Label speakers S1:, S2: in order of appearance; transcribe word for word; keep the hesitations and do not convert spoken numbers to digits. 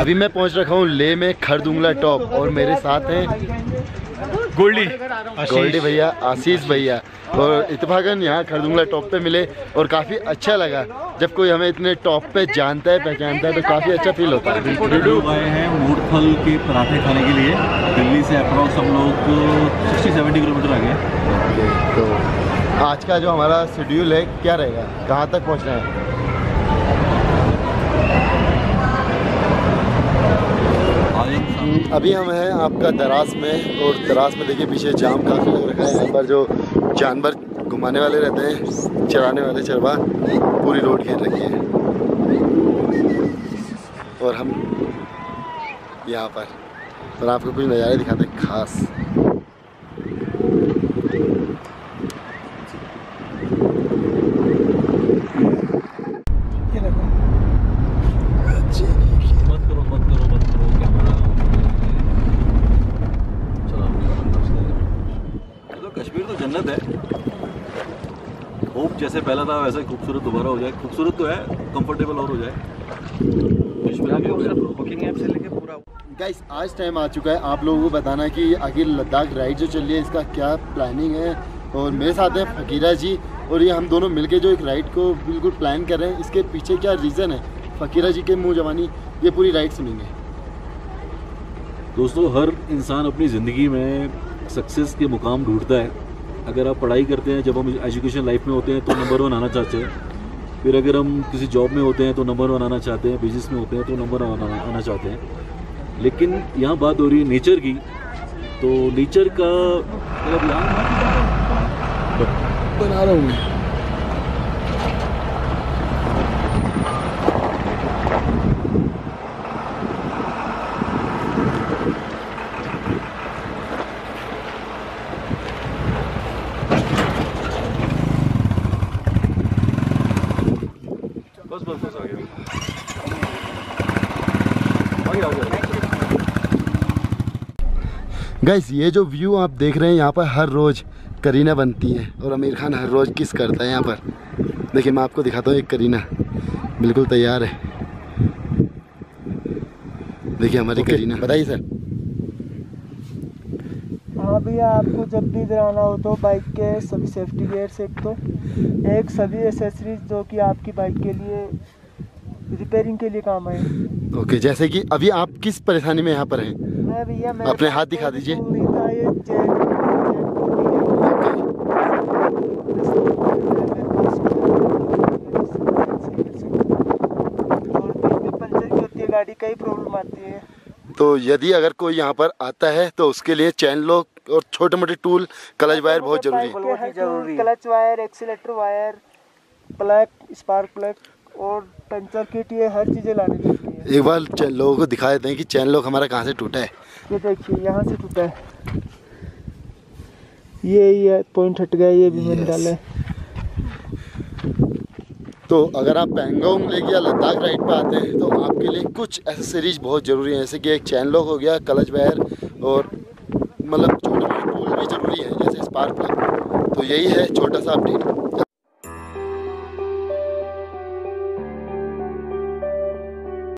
S1: अभी मैं पहुंच रखा हूँ ले में खरदुंगला टॉप और मेरे साथ हैं गोल्डी गोल्डी भैया, आशीष भैया और इत्तेफाकन यहाँ खरदुंगला टॉप पे मिले और काफ़ी अच्छा लगा। जब कोई हमें इतने टॉप पे जानता है पहचानता है तो काफ़ी अच्छा फील होता है।
S2: लोग आए हैं मूर्थल के पराठे खाने के लिए। दिल्ली से अप्रॉक्स हम लोग सिक्सटी सेवेंटी किलोमीटर आ गए।
S1: तो आज का जो हमारा शेड्यूल है क्या रहेगा, कहाँ तक पहुँचना है? अभी हम हैं आपका दरास में और दरास में देखिए पीछे जाम काफ़ी लग रखा है। यहाँ पर जो जानवर घुमाने वाले रहते हैं, चराने वाले चरवा, पूरी रोड घेर रखी है और हम यहाँ पर और आपको कुछ नज़ारे दिखाते हैं खास।
S2: कश्मीर तो जन्नत है। होप जैसे पहला था वैसे खूबसूरत दोबारा हो जाए। खूबसूरत तो है, कंफर्टेबल और हो जाए। बुकिंग ऐप से लेके पूरा।
S1: गाइस आज टाइम आ चुका है आप लोगों को बताना कि आगे लद्दाख राइड जो चल रही है इसका क्या प्लानिंग है। और मेरे साथ हैं फकीरा जी और ये हम दोनों मिलके जो एक राइड को बिल्कुल प्लान कर रहे हैं, इसके पीछे क्या रीज़न है फकीरा जी के मुँह जवानी ये पूरी राइड सुनेंगे।
S2: दोस्तों, हर इंसान अपनी ज़िंदगी में सक्सेस के मुकाम ढूंढता है। अगर आप पढ़ाई करते हैं, जब हम एजुकेशन लाइफ में होते हैं तो नंबर वन आना चाहते हैं। फिर अगर हम किसी जॉब में होते हैं तो नंबर वन आना चाहते हैं। बिजनेस में होते हैं तो नंबर वन आना, आना चाहते हैं। लेकिन यहाँ बात हो रही है नेचर की। तो नेचर का मतलब यहाँ
S1: बना रहा हूँ
S2: बस बस बस आ गया।
S1: गाइस ये जो व्यू आप देख रहे हैं यहाँ पर हर रोज़ करीना बनती है और आमिर खान हर रोज़ किस करता है यहाँ पर। देखिए मैं आपको दिखाता हूँ, एक करीना बिल्कुल तैयार है। देखिए हमारी करीना। बताइए सर।
S3: हाँ भैया, आपको जब भी इधर आना हो तो बाइक के सभी सेफ्टी गियर्स एक तो एक सभी एसेसरीज जो कि आपकी बाइक के लिए रिपेयरिंग के लिए काम आए।
S1: ओके, जैसे कि अभी आप किस परेशानी में यहाँ पर हैं?
S3: मैं भैया मैं
S1: अपने हाथ दिखा दीजिए। गाड़ी का ही प्रॉब्लम आती है। तो यदि अगर कोई यहाँ पर आता है तो उसके लिए चैन लॉक और छोटे मोटे टूल, क्लच वायर बहुत जरूरी है।
S3: Clutch wire, accelerator wire, plug, spark plug और पंचर किट, ये हर चीज़ें लानी पड़ती है।
S1: एक बार चैन लोगों को दिखा देते हैं कि चैन लॉक हमारा कहाँ से टूटा है।
S3: ये देखिए यहाँ से टूटा है, ये ये पॉइंट हट गया, ये भी मैंने डाला है।
S1: तो अगर आप पैंगोंग लेक या लद्दाख राइड पे आते हैं तो आपके लिए कुछ एसेसरीज बहुत ज़रूरी है, जैसे कि एक चैन लॉक हो गया, क्लच वायर और मतलब छोटे मोटे टूल भी ज़रूरी है जैसे स्पार्क प्लग। तो यही है छोटा सा अपडेट।